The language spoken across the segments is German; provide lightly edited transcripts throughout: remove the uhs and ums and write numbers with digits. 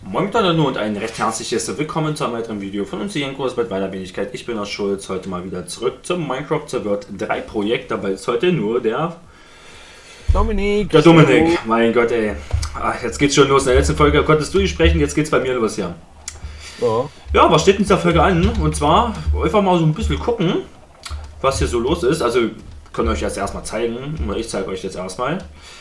Moin miteinander und ein recht herzliches Willkommen zu einem weiteren Video von uns hier in Großbett bei der Wenigkeit. Ich bin der Schulz, heute mal wieder zurück zum Minecraft Server 3 Projekt. Dabei ist heute nur der Dominik. Der Dominik, mein Gott ey. Ach, jetzt geht's schon los. In der letzten Folge konntest du sprechen, jetzt geht's bei mir los hier. Ja. Ja, was steht in dieser Folge an? Und zwar einfach mal so ein bisschen gucken, was hier so los ist. Also können euch jetzt erstmal zeigen, oder ich zeige euch jetzt erstmal.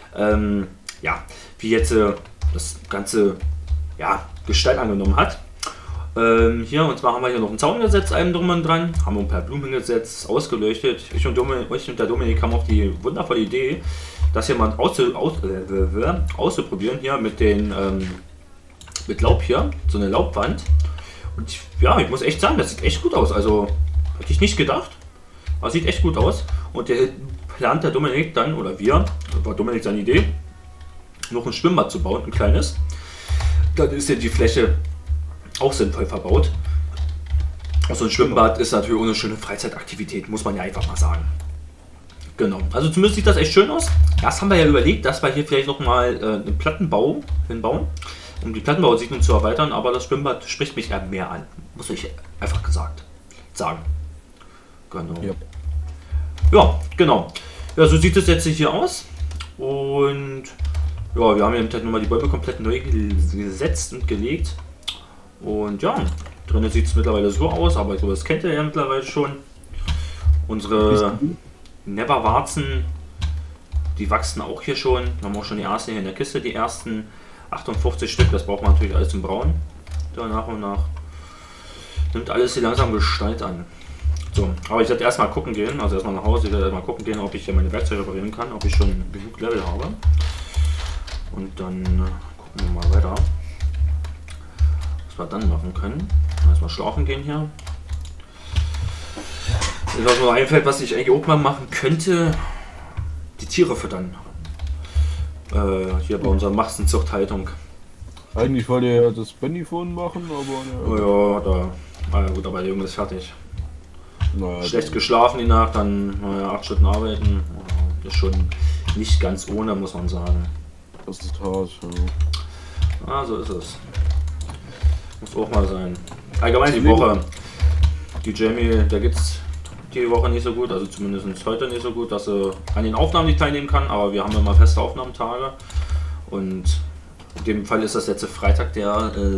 Ja, wie jetzt das ganze Gestalt angenommen hat. Hier, und zwar haben wir hier noch einen Zaun gesetzt, einem drum und dran, haben ein paar Blumen gesetzt, ausgeleuchtet. Ich und der Dominik haben auch die wundervolle Idee, das hier mal auszuprobieren, hier mit den mit Laub hier, so eine Laubwand. Und ich muss echt sagen, das sieht echt gut aus. Also hätte ich nicht gedacht, aber sieht echt gut aus. Und der plant der Dominik dann, oder wir, das war Dominik seine Idee, noch ein Schwimmbad zu bauen, ein kleines. Dann ist ja die Fläche auch sinnvoll verbaut. So ein Schwimmbad ist natürlich auch eine schöne Freizeitaktivität, muss man ja einfach mal sagen. Genau, also zumindest sieht das echt schön aus. Erst haben wir ja überlegt, dass wir hier vielleicht noch mal einen Plattenbau hinbauen, um die Plattenbausiedlung zu erweitern, aber das Schwimmbad spricht mich eher mehr an, muss ich einfach sagen. Genau. Ja, genau. Ja, so sieht es jetzt hier aus. Und ja, wir haben ja halt nochmal die Bäume komplett neu gesetzt und gelegt. Und ja, drinnen sieht es mittlerweile so aus, aber ich glaube, das kennt ihr ja mittlerweile schon. Unsere Neverwarzen, die wachsen auch hier schon. Wir haben auch schon die ersten hier in der Kiste, die ersten 58 Stück. Das braucht man natürlich alles zum Brauen. Da nach und nach nimmt alles hier langsam Gestalt an. So, aber ich werde erstmal gucken gehen, also erstmal nach Hause, ich werde mal gucken gehen, ob ich hier meine Werkzeuge reparieren kann, ob ich schon genug Level habe. Und dann gucken wir mal weiter, was wir dann machen können. Erstmal schlafen gehen hier. Was mir einfällt, was ich eigentlich auch mal machen könnte, die Tiere füttern. Hier bei unserer Massenzuchthaltung. Eigentlich wollte er ja das Bennyphone machen, aber... Oh ja, gut, aber der Junge ist fertig. Naja, Schlecht geschlafen die Nacht, dann 8 Stunden arbeiten. Das ist schon nicht ganz ohne, muss man sagen. Das ist hart, ja. Ah, so ist es. Muss auch mal sein. Allgemein die Woche. Die Jamie, da geht's die Woche nicht so gut, also zumindest heute nicht so gut, dass sie an den Aufnahmen nicht teilnehmen kann, aber wir haben immer feste Aufnahmetage. Und in dem Fall ist das letzte Freitag, der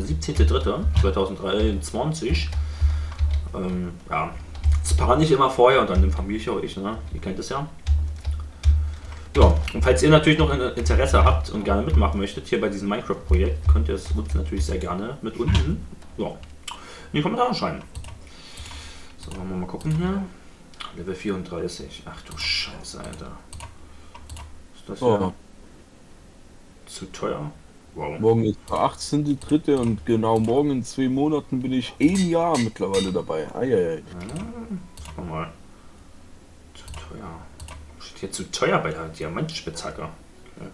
17.03.2023. Ja, das Paar nicht immer vorher und dann informiere ich euch, ne? Ihr kennt es ja. Ja, und falls ihr natürlich noch Interesse habt und gerne mitmachen möchtet hier bei diesem Minecraft-Projekt, könnt ihr es uns natürlich sehr gerne mit unten in die Kommentare schreiben. So, wollen wir mal gucken hier. Level 34. Ach du Scheiße, Alter. Ist das ja zu teuer? Wow. Morgen ist der 18.3. und genau morgen in 2 Monaten bin ich 1 Jahr mittlerweile dabei. Eieiei. Guck mal. Zu teuer. Steht hier zu teuer bei der Diamantspitzhacke. Okay.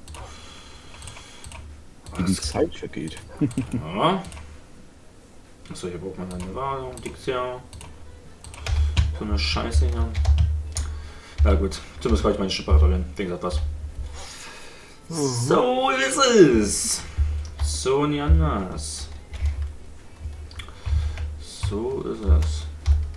Wie die Zeit vergeht. Ja. Achso, hier braucht man eine Warnung. Dix ja. So eine Scheiße hier. Ja gut, zumindest kann ich meine Schippe reparieren. Wie gesagt, was. So ist es. So nie anders. So ist es.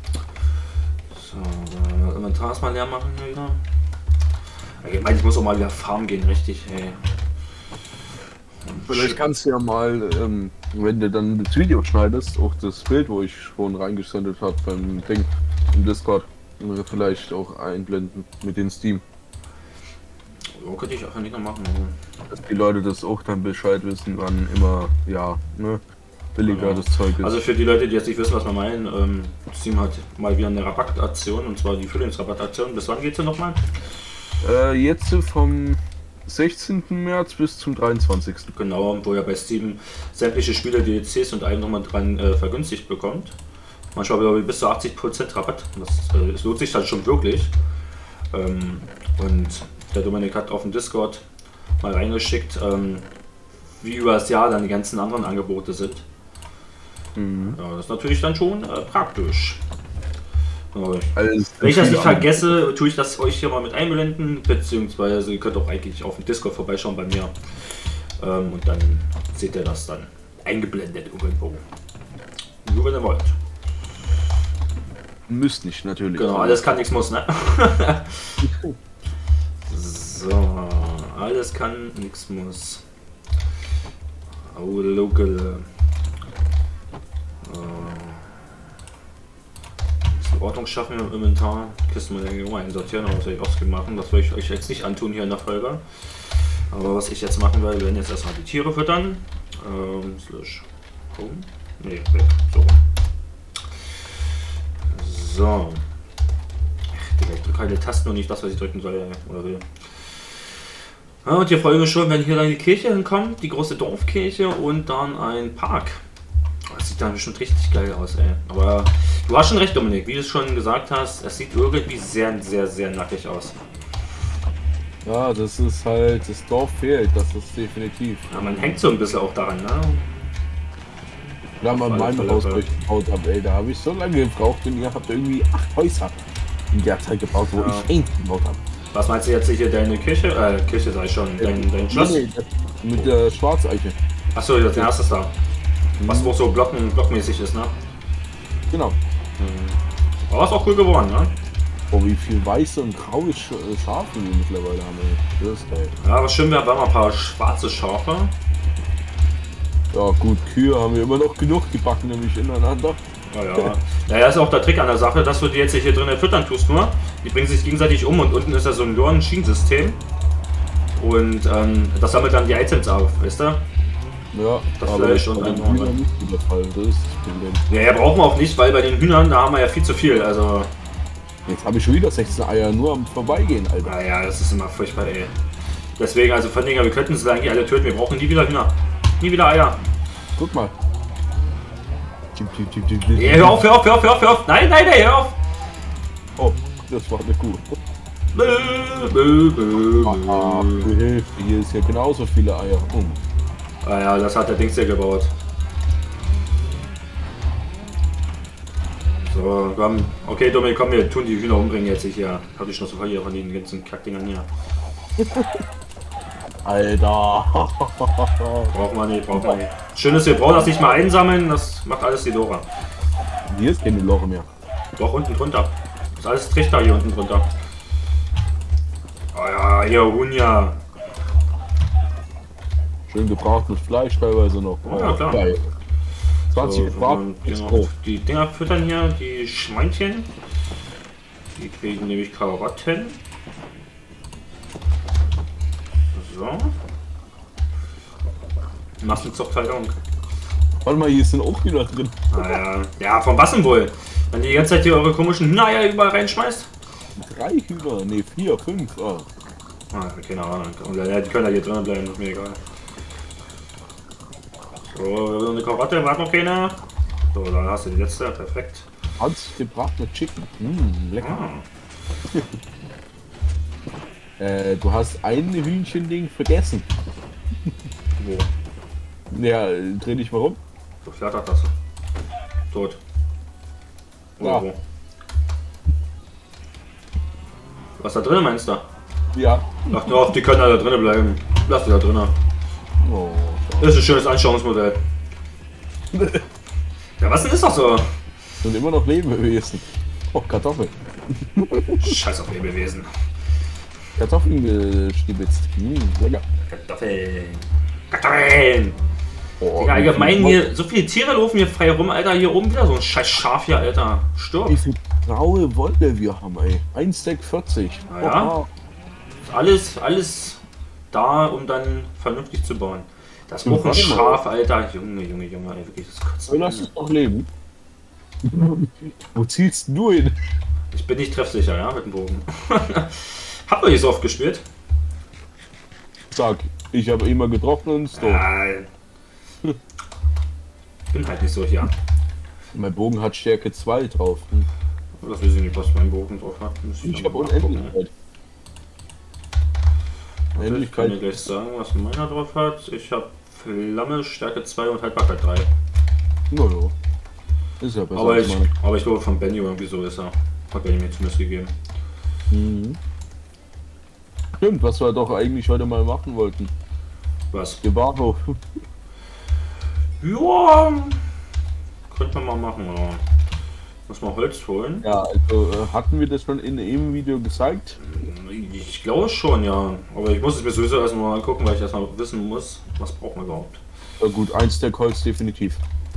So, Inventar erstmal leer machen hier wieder. Ich meine, ich muss auch mal wieder farmen gehen, richtig, hey. Vielleicht kannst du ja mal, wenn du dann das Video schneidest, auch das Bild, wo ich schon reingesendet habe beim Ding im Discord, vielleicht auch einblenden mit den Steam. So könnte ich auch nicht noch machen. Dass die Leute das auch dann Bescheid wissen, wann immer, billiger das Zeug ist. Also für die Leute, die jetzt nicht wissen, was wir meinen, Steam hat mal wieder eine Rabattaktion, und zwar die Frühlingsrabattaktion. Bis wann geht sie nochmal? Jetzt vom 16. März bis zum 23. Genau, wo ihr bei Steam sämtliche Spiele, DLCs und allem nochmal dran vergünstigt bekommt. Manchmal bis zu 80% Rabatt. Das lohnt sich dann schon wirklich. Und der Dominik hat auf dem Discord mal reingeschickt, wie über das Jahr dann die ganzen anderen Angebote sind. Ja, das ist natürlich dann schon praktisch. Wenn ich das nicht vergesse, tue ich das euch hier mal mit einblenden, beziehungsweise ihr könnt auch eigentlich auf dem Discord vorbeischauen bei mir und dann seht ihr das dann. eingeblendet irgendwo. Nur wenn ihr wollt. Müsst nicht, natürlich. Genau, alles kann, nichts muss, ne? So, alles kann, nichts muss. Oh, local. Ordnung schaffen im Inventar. Kisten wir den Junge einsortieren, aber das werde ich auch machen. Das will ich euch jetzt nicht antun hier in der Folge. Aber was ich jetzt machen werde, wir werden jetzt erstmal die Tiere füttern. Slash home. Nee, weg. So. So. Ich drücke halt die Tasten und nicht das, was ich drücken soll oder will. Ja, und hier folgen schon, wenn hier dann die Kirche hinkommt, die große Dorfkirche und dann ein Park. Das sieht dann bestimmt richtig geil aus, ey. Aber du hast schon recht, Dominik, wie du es schon gesagt hast, es sieht irgendwie sehr, sehr, sehr nackig aus. Ja, das ist halt, das Dorf fehlt, das ist definitiv. Ja, man hängt so ein bisschen auch daran, ne? Da man mein Haus durchgebaut habe, ey, da habe ich so lange gebraucht und ihr habt irgendwie 8 Häuser in der Zeit gebaut, wo ich eins gebaut habe. Was meinst du jetzt hier, deine Kirche? Kirche sei schon, dein Schloss? Nee, mit der Schwarzeiche. Achso, das erste da. Was auch so blockmäßig ist, ne? Genau. Aber ist auch cool geworden, ne? Oh, wie viel weiße und graue Schafe wir mittlerweile haben, ey. Das ist geil. Ja, was schön wäre, waren mal ein paar schwarze Schafe. Ja gut, Kühe haben wir immer noch genug, die backen nämlich ineinander. Ja. Naja, ist auch der Trick an der Sache, dass du die jetzt hier drin füttern tust nur. Die bringen sich gegenseitig um und unten ist ja so ein Schienensystem. Und das sammelt dann die Items auf, weißt du? Ja, das Fleisch und ein Hühner nicht überfallen, das ist das Problem. Ja, brauchen wir auch nicht, weil bei den Hühnern, da haben wir ja viel zu viel, also... Jetzt habe ich schon wieder 16 Eier nur am Vorbeigehen, Alter. Naja, das ist immer furchtbar, ey. Deswegen, also von denen, wir könnten sie eigentlich alle töten, wir brauchen nie wieder Hühner. Nie wieder Eier. Guck mal. Ja, hör auf. Nein, hör auf. Oh, das war eine Kuh. Hier ist ja genauso viele Eier. Ah ja, das hat der Dings hier gebaut. So, wir haben... Okay, Dominik, komm, wir tun die Hühner umbringen jetzt hier. Hab die Schnauze voll hier von den ganzen Kackdingern hier. Alter. Braucht man nicht. Schön ist, wir brauchen das nicht mal einsammeln, das macht alles die Dora. Hier ist keine Loche mehr. Doch, unten drunter. Das ist alles Trichter hier unten drunter. Oh ja, hier Huhn ja. Schön gebrauchtes Fleisch teilweise noch. Oh, ja, klar. Geil. 20 so, die Dinger füttern hier, die Schweinchen. Die kriegen nämlich Karotten. So. Massenzuchthaltung. Warte mal, hier sind auch Hühner drin. Naja, ja, von was denn wohl? Wenn ihr die ganze Zeit hier eure komischen Hühnereier überall reinschmeißt? 3 Hühner, ne 4, 5. Keine Ahnung. Die können ja hier drin bleiben, ist mir egal. So, eine Karotte, warte noch keiner. So, dann hast du die letzte, perfekt. Hans gebratene Chicken. Lecker. Du hast ein Hühnchending vergessen. Wo? Ja, dreh dich mal rum. So, Flattertasse. Tot. Ja. Wo? Was da drin meinst du? Ja. Ach doch, die können da drinnen bleiben. Lass die da drinnen. Oh, Das ist ein schönes Anschauungsmodell. Ja, was denn ist doch so? sind immer noch Lebewesen. Oh, Kartoffeln. Scheiß auf Lebewesen. Kartoffeln gestibitzt. Lecker. Kartoffeln! Oh, Digga, allgemein hier, so viele Tiere laufen hier frei rum, Alter. Hier oben wieder so ein scheiß Schaf hier, Alter. Stirb. Wie viel graue Wolle wir haben, ey. 1 Stack 40. Ja. Alles da, um dann vernünftig zu bauen. Das ist auch ein Schaf, Alter. Junge, ey, wirklich, das kotzt So lass es doch leben. Wo zielst du hin? Ich bin nicht treffsicher, ja, mit dem Bogen. Habt ihr hier so oft gespielt? Sag, ich habe immer getroffen und so. Nein. Bin halt nicht so hier. Mein Bogen hat Stärke 2 drauf. Das weiß ich nicht, was mein Bogen drauf hat. Ich habe Unendlichkeit. Ich kann dir gleich sagen, was meiner drauf hat. Ich habe Flamme, Stärke 2 und Haltbarkeit 3. Naja. Ist ja besser. Aber ich glaube von Benny irgendwie so ist er. Hat Benny mir zumindest gegeben. Stimmt, was wir doch eigentlich heute mal machen wollten. Was? Der Bahnhof. Ja, könnte man mal machen, oder? Muss mal Holz holen. Ja, also hatten wir das schon in einem Video gezeigt? Ich glaube schon, ja. Aber ich muss es mir sowieso erstmal angucken, weil ich erstmal wissen muss, was braucht man überhaupt. Ja gut, ein Stack Holz definitiv.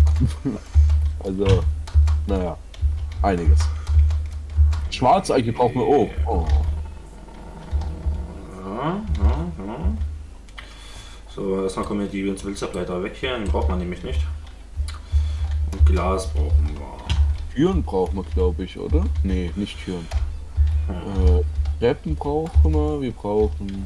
Also, naja, einiges. Schwarzeiche brauchen wir auch. Oh. Ja. So, erstmal kommen die Wildsableiter weg hier, den braucht man nämlich nicht. Und Glas brauchen wir. Türen brauchen wir, glaube ich, oder? Nee, nicht Türen. Treppen brauchen wir brauchen.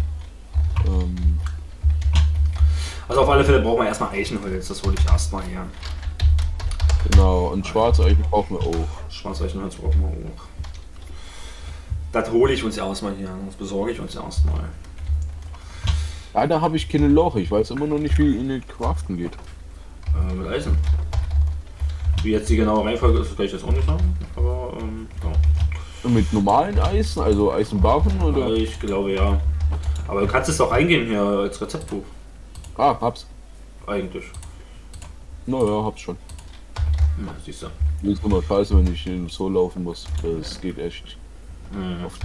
Also auf alle Fälle brauchen wir erstmal Eichenholz, das hole ich erstmal her. Genau, und Schwarzeichen brauchen wir auch. Schwarzeichenholz brauchen wir auch. Das hole ich uns erstmal hier, das besorge ich uns erstmal. Leider habe ich keine Loch, ich weiß immer noch nicht, wie in den Craften geht. Mit Eisen. Wie jetzt die genaue Reihenfolge ist, kann ich jetzt auch nicht sagen. Aber ja. Mit normalen Eisen, also Eisenbarren oder? Ich glaube ja. Aber du kannst es doch eingeben hier als Rezeptbuch. Ah, hab's. Eigentlich. Naja, hab's schon. Ja, siehst du. Das ist immer scheiße, wenn ich so laufen muss. Das geht echt. Mhm. Oft.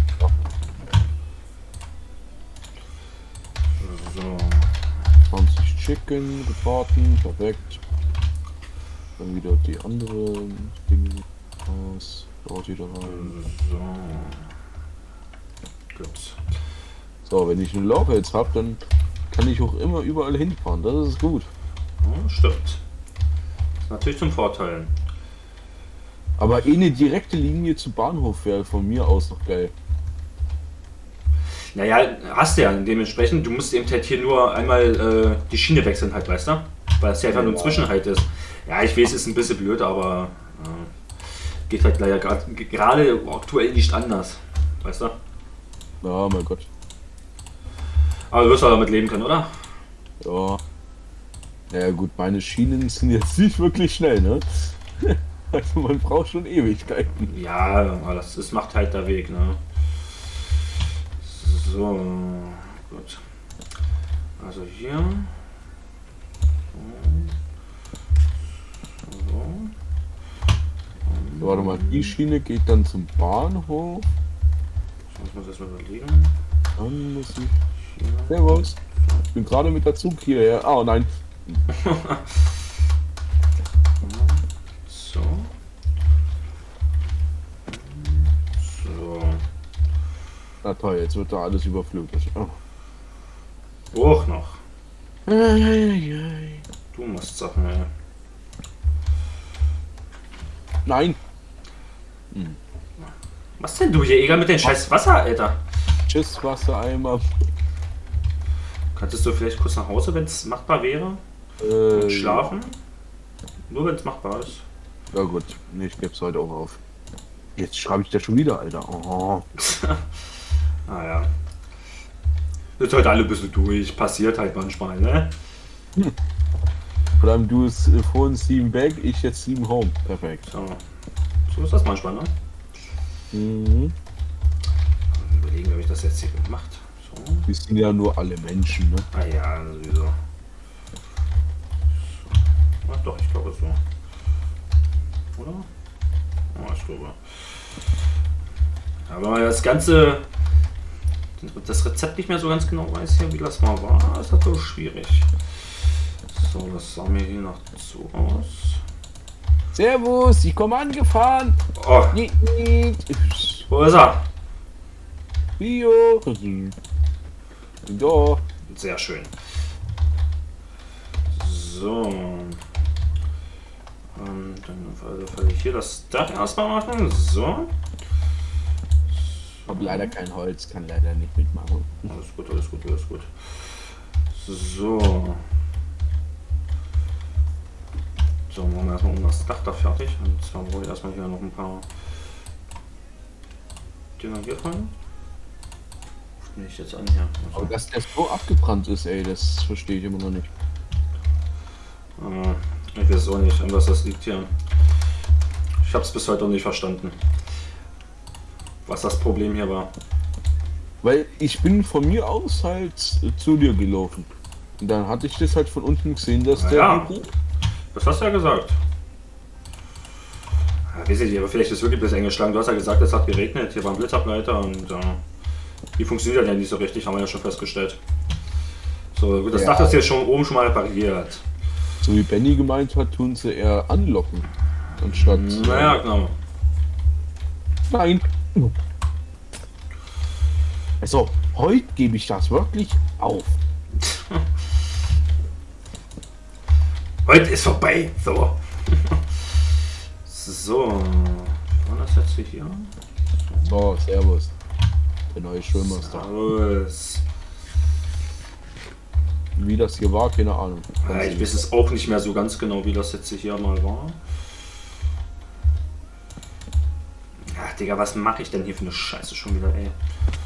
So. 20 Chicken gebraten, perfekt. Dann wieder die andere Dinge aus. Dort wieder rein. So. Gut. So, wenn ich ein Laubholz habe, dann kann ich auch immer überall hinfahren. Das ist gut. Ja, stimmt. Ist natürlich zum Vorteil. Aber eine direkte Linie zum Bahnhof wäre von mir aus noch geil. Naja, hast du ja dementsprechend. Du musst eben halt hier nur einmal die Schiene wechseln halt, weißt du? Weil es ja einfach nur ein Zwischenhalt ist. Ja, ich weiß, es ist ein bisschen blöd, aber geht halt leider gerade aktuell nicht anders. Weißt du? Ja, mein Gott. Aber du wirst auch damit leben können, oder? Ja. Ja gut, meine Schienen sind jetzt nicht wirklich schnell, ne? Also man braucht schon Ewigkeiten. Ja, aber das macht halt der Weg, ne? So, gut. Also hier. So. Warte mal, die Schiene geht dann zum Bahnhof. Ich muss das mal überlegen. Dann muss ich. Servus. Ich bin gerade mit der Zug hierher. Oh nein. So. So. Na toll, jetzt wird da alles überflutet. Oh. Hoch noch. Nein. Du musst Sachen, ey. Nein. Was denn du hier, Egal, mit dem scheiß Wasser, Alter? Tschüss, Wassereimer. Könntest du vielleicht kurz nach Hause, wenn es machbar wäre? Und schlafen? Nur wenn es machbar ist. Ja gut, nee, ich geb's heute auch auf. Jetzt schreibe ich das schon wieder, Alter. Oh. Naja. Ist heute alle ein bisschen durch. Passiert halt manchmal, ne? Vor allem du ist vorhin 7 back, ich jetzt 7 home. Perfekt. So ist das manchmal, ne? Mhm. Überlegen, ob ich das jetzt hier gemacht. So. Wir sind ja nur alle Menschen, ne? Ah ja, sowieso. So. Ach doch, ich glaube so. Oder? Oh, ich glaube. Aber wenn man das Rezept nicht mehr so ganz genau weiß, hier, wie das mal war, ist das so schwierig. So, das sah mir hier noch so aus. Servus, ich komme angefahren. Oh, wo ist er? Bio. Da. Sehr schön. So. Und dann falle ich hier das Dach erstmal machen. So. Ich habe leider kein Holz, kann leider nicht mitmachen. Alles gut, alles gut, alles gut. So. So, machen wir erstmal um das Dach da fertig. Und zwar brauche ich erstmal hier noch ein paar Dinger hier fallen. Nehme ich jetzt an hier. Also. Aber dass der so abgebrannt ist, ey, das verstehe ich immer noch nicht. Ich weiß auch nicht, an was das liegt hier. Ich habe es bis heute noch nicht verstanden, was das Problem hier war. Weil ich bin von mir aus halt zu dir gelaufen. Und dann hatte ich das halt von unten gesehen, dass Na der... ja, das hast du ja gesagt. Ja, weiß ich nicht, aber vielleicht ist es wirklich bloß eingeschlagen. Du hast ja gesagt, es hat geregnet, hier war ein Blitzableiter und die funktioniert ja nicht so richtig, haben wir ja schon festgestellt. So, gut, das Ja. Dach ist jetzt schon oben schon mal repariert. So wie Benny gemeint hat, tun sie eher anlocken, anstatt... Naja, genau. Nein. Also, heute gebe ich das wirklich auf. Heute ist vorbei. So. So. War das jetzt hier? So, servus. Der neue Schwimmmaster. Servus. Wie das hier war, keine Ahnung. Ja, ich weiß es auch nicht mehr so ganz genau, wie das jetzt hier mal war. Ja, Digga, was mache ich denn hier für eine Scheiße schon wieder, ey?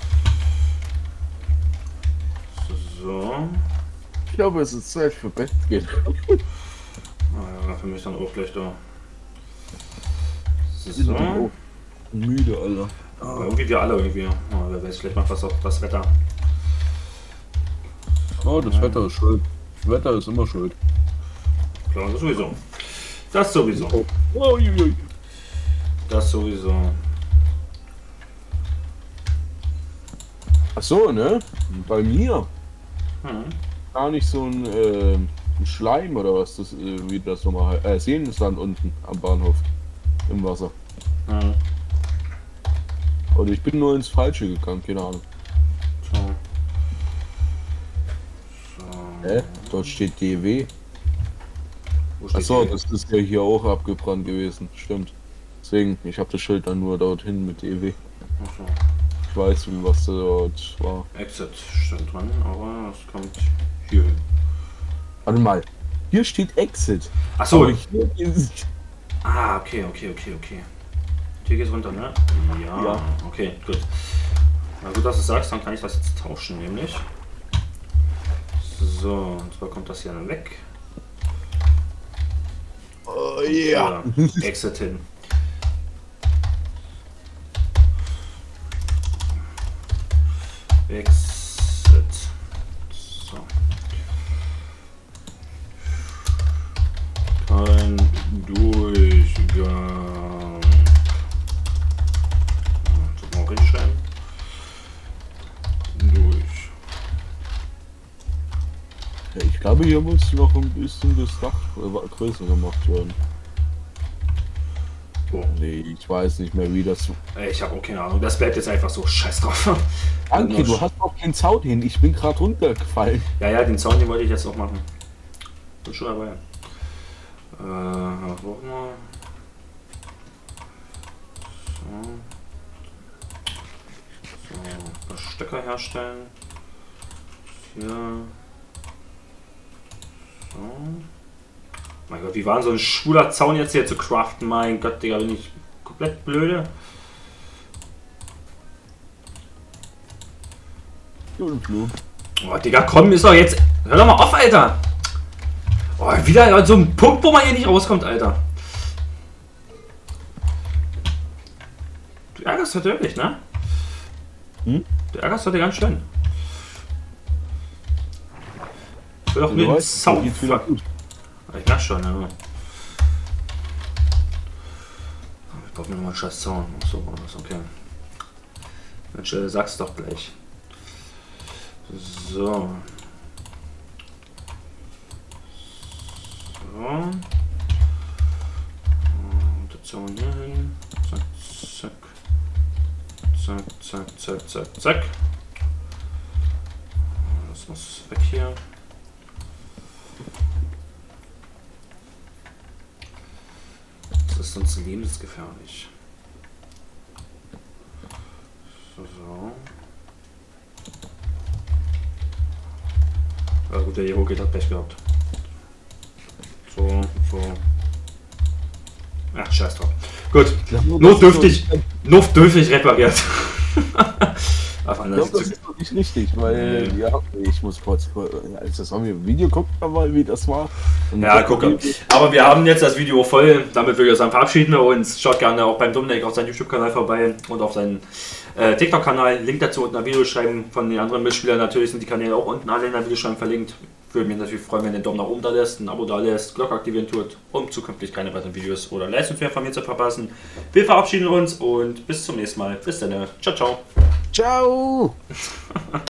So. Ich glaube, es ist Zeit für Bett gehen. Ja, für mich dann auch gleich da. Ich bin So. auch müde, Alter. Aber irgendwie wir alle irgendwie. Ja, wer weiß, vielleicht macht was auch das Wetter. Oh, das Wetter ist schuld. Das Wetter ist immer schuld. Klar, das sowieso. Das sowieso. Oh, ui. Das sowieso. Ach so, ne? Bei mir Hm. gar nicht so ein Schleim oder was das, wie das nochmal heißt. Seenstand unten am Bahnhof im Wasser. Hm. Oder ich bin nur ins Falsche gegangen, keine Ahnung. So. Hä? Dort steht DW. Wo steht Achso, die? das ist ja hier auch abgebrannt gewesen. Stimmt. Deswegen, ich habe das Schild dann nur dorthin mit DW. Ach so. Ich weiß, was dort war. Exit stand dran, aber es kommt hier hin. Warte mal. Hier steht Exit. Achso. Aber hier ist... Ah, okay. Hier geht's runter, ne? Ja. Ja. Okay, gut. Na gut, dass du sagst, dann kann ich das jetzt tauschen, nämlich. So, und zwar kommt das hier dann weg. Oh Ja, Exit hin. Exit. So. Kein Durchgang. Das mal richtig schreiben. Durch. Ja, ich glaube, hier muss noch ein bisschen das Dach größer gemacht werden. Oh. Nee, ich weiß nicht mehr, wie das... Ich habe auch keine Ahnung. Das bleibt jetzt einfach so. Scheiß drauf. Anke, du hast auch keinen Zaun hin. Ich bin gerade runtergefallen. Ja, den Sound, den wollte ich jetzt noch machen. Bin schon dabei. Was brauchen wir? So, Stecker herstellen. Hier. So. Mein Gott, wie war denn so ein schwuler Zaun jetzt hier zu craften? Mein Gott, Digga, bin ich komplett blöde. Oh, Digga, komm, ist doch jetzt. Hör doch mal auf, Alter! Oh, wieder so ein Punkt, wo man hier nicht rauskommt, Alter. Du ärgerst heute wirklich, ne? Hm? Du ärgerst heute ganz schön. Ich will doch Du mir einen weißt, Zaun. geht's wieder gut. Ich merke schon, ja. Ich brauche mir nochmal einen scheiß Zaun. Achso, das ist okay. Mensch, sag's doch gleich. So. So. Der Zaun hier hin. Zack, zack. Zack, zack, zack, zack, zack. Das muss weg hier. Das ist sonst lebensgefährlich. So. Ja gut, der Jero geht hat Pech gehabt. So. Ach, scheiß drauf. Gut. Notdürftig repariert. Ich glaube, das ist doch nicht richtig, weil, ja, ich muss kurz, als das haben wir im Video, guckt mal, wie das war. Und ja, gucke. Aber wir haben jetzt das Video voll. Damit würde ich sagen, verabschieden wir uns. Schaut gerne auch beim Dominik auf seinem YouTube-Kanal vorbei und auf seinen TikTok-Kanal. Link dazu unten in der Videobeschreibung von den anderen Mitspielern. Natürlich sind die Kanäle auch unten alle in der Videobeschreibung verlinkt. Würde mich natürlich freuen, wenn ihr einen Daumen nach oben da lässt, ein Abo da lässt, Glocke aktivieren tut, um zukünftig keine weiteren Videos oder Leistungen mehr von mir zu verpassen. Wir verabschieden uns und bis zum nächsten Mal. Bis dann. Ciao, ciao. Ciao!